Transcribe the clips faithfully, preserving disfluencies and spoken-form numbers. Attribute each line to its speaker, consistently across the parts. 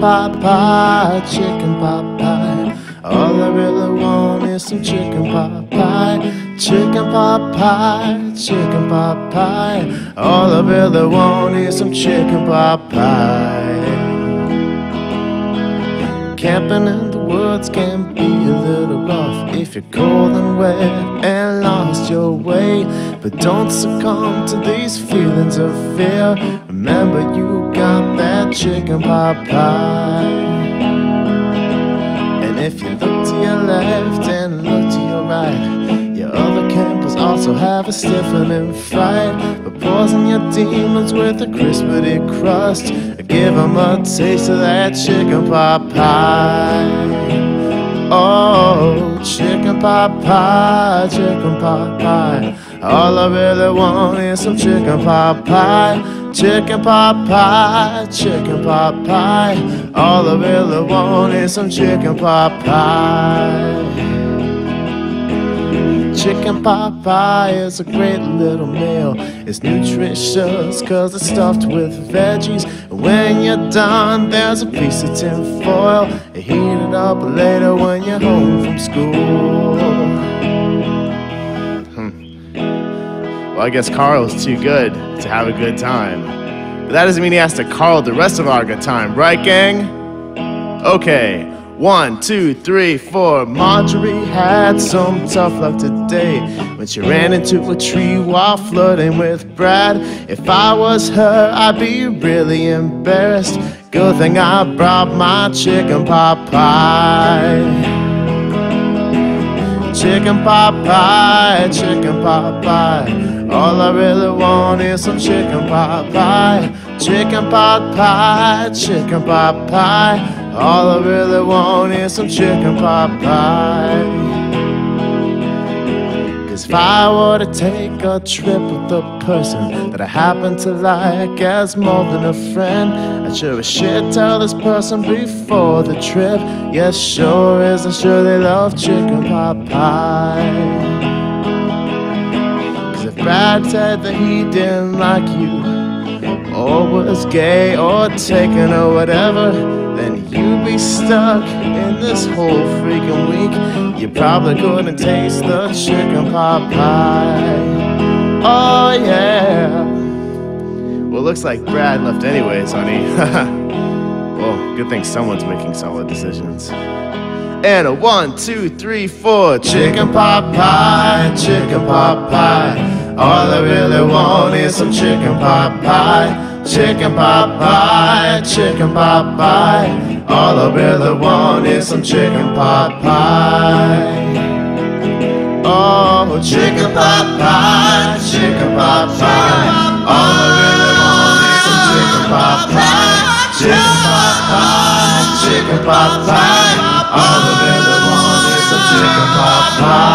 Speaker 1: pot pie, chicken pot pie. All I really want is some chicken pot pie, chicken pot pie, chicken pot pie. All I really want is some chicken pot pie. Camping in the woods can be a little rough if you're cold and wet and lost your way. But don't succumb to these feelings of fear. Remember, you got that chicken pot pie. And if you look to your left and look to your right, your other campers also have a stiffening fright. But poison your demons with a crispity crust. Give them a taste of that chicken pot pie. Oh, chicken pot pie, chicken pot pie. All I really want is some chicken pot pie, chicken pot pie, chicken pot pie. All I really want is some chicken pot pie. Chicken pot pie is a great little meal. It's nutritious cause it's stuffed with veggies. And when you're done, there's a piece of tin foil. You heat it up later when you're home from school. Hmm. Well, I guess Carl's too good to have a good time. But that doesn't mean he has to Carl the rest of our good time, right, gang? Okay. One, two, three, four. Marjorie had some tough luck today when she ran into a tree while flirting with Brad. If I was her, I'd be really embarrassed. Good thing I brought my chicken pot pie. Chicken pot pie, chicken pot pie. All I really want is some chicken pot pie. Chicken pot pie, chicken pot pie. All I really want is some chicken pot pie. Cause if I were to take a trip with a person that I happen to like as more than a friend, I'd sure as shit tell this person before the trip. Yes, sure is, I'm sure they love chicken pot pie. Cause if Brad said that he didn't like you, or was gay or taken or whatever, then you'd be stuck in this whole freaking week. You probably couldn't taste the chicken pot pie. Oh yeah. Well, looks like Brad left anyways, honey. Well, good thing someone's making solid decisions. And a one, two, three, four. Chicken pot pie, chicken pot pie. All I really want is some chicken pot pie. Chicken pot pie, chicken pot pie. All I really want is some chicken pot pie. Oh, chicken pot pie, chicken pot pie. All I really want is some chicken pot pie. Chicken pot pie, chicken pot pie. All I really want is some chicken pot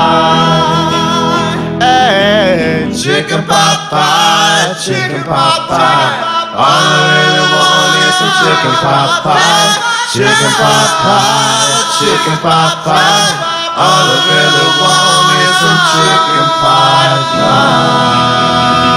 Speaker 1: pie. Hey, chicken pot pie, chicken pot pie. All I really want is some chicken pot pie, chicken pot pie, chicken pot pie. All I really want is some chicken pot pie.